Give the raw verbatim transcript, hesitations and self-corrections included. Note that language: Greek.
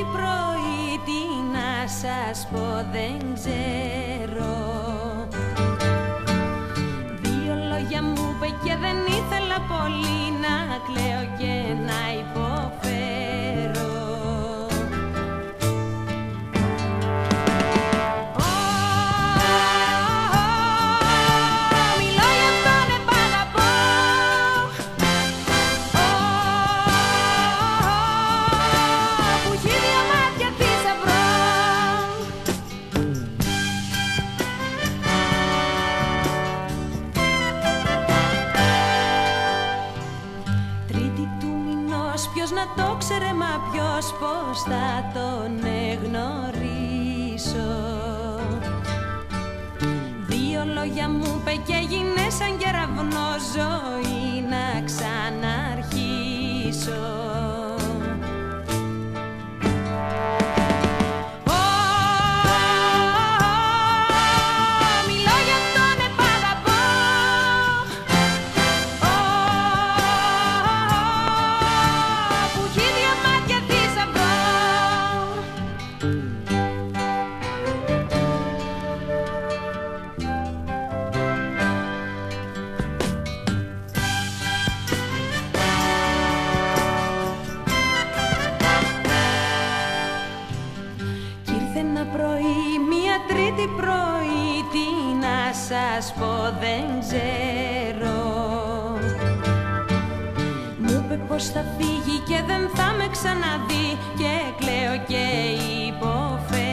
τρίτη πρωί, τι να σας πω δεν ξέρω. Δύο λόγια μου είπε και δεν ήθελα πολύ να κλαίω και να υποφέρω. Ποιος να το ξέρε, μα ποιος πως θα τον εγνωρίσω. Δύο λόγια μου είπε και έγινε σαν κεραυνό, ζωή να ξαναρχίσω. Ένα πρωί, μία τρίτη πρωί, τι να σας πω δεν ξέρω. Μου είπε πως θα φύγει και δεν θα με ξαναδεί και κλαίω και υποφέρω.